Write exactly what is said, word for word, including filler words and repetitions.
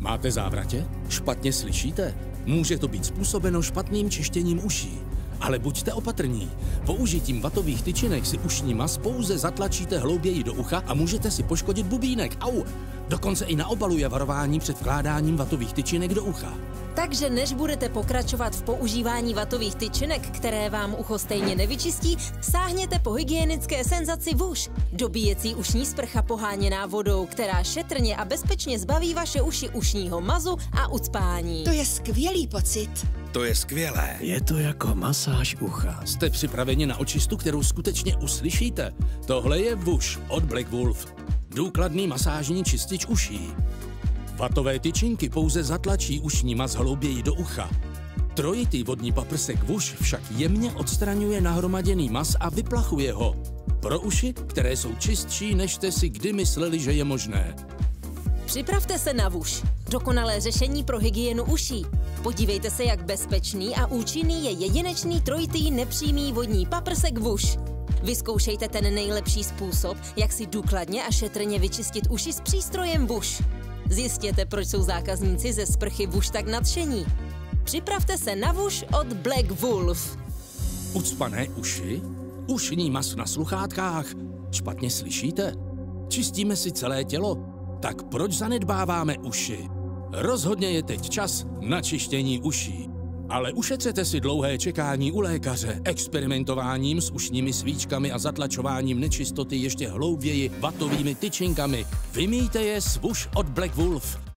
Máte závratě? Špatně slyšíte? Může to být způsobeno špatným čištěním uší. Ale buďte opatrní. Použitím vatových tyčinek si ušní mas pouze zatlačíte hlouběji do ucha a můžete si poškodit bubínek. Au! Dokonce i na obalu je varování před vkládáním vatových tyčinek do ucha. Takže než budete pokračovat v používání vatových tyčinek, které vám ucho stejně nevyčistí, sáhněte po hygienické senzaci Whoosh. Dobíjecí ušní sprcha poháněná vodou, která šetrně a bezpečně zbaví vaše uši ušního mazu a ucpání. To je skvělý pocit. To je skvělé. Je to jako masáž ucha. Jste připraveni na očistu, kterou skutečně uslyšíte? Tohle je Whoosh od Black Wolf. Důkladný masážní čistič uší. Vatové tyčinky pouze zatlačí ušní mas hlouběji do ucha. Trojitý vodní paprsek Whoosh však jemně odstraňuje nahromaděný mas a vyplachuje ho. Pro uši, které jsou čistší, než jste si kdy mysleli, že je možné. Připravte se na Whoosh. Dokonalé řešení pro hygienu uší. Podívejte se, jak bezpečný a účinný je jedinečný trojitý nepřímý vodní paprsek Whoosh. Vyzkoušejte ten nejlepší způsob, jak si důkladně a šetrně vyčistit uši s přístrojem Whoosh. Zjistěte, proč jsou zákazníci ze sprchy Whoosh tak nadšení. Připravte se na Whoosh od Black Wolf. Ucpané uši? Ušní mas na sluchátkách? Špatně slyšíte? Čistíme si celé tělo? Tak proč zanedbáváme uši? Rozhodně je teď čas na čištění uší. Ale ušetřete si dlouhé čekání u lékaře, experimentováním s ušními svíčkami a zatlačováním nečistoty ještě hlouběji vatovými tyčinkami. Vymýjte je s Whoosh od Black Wolf.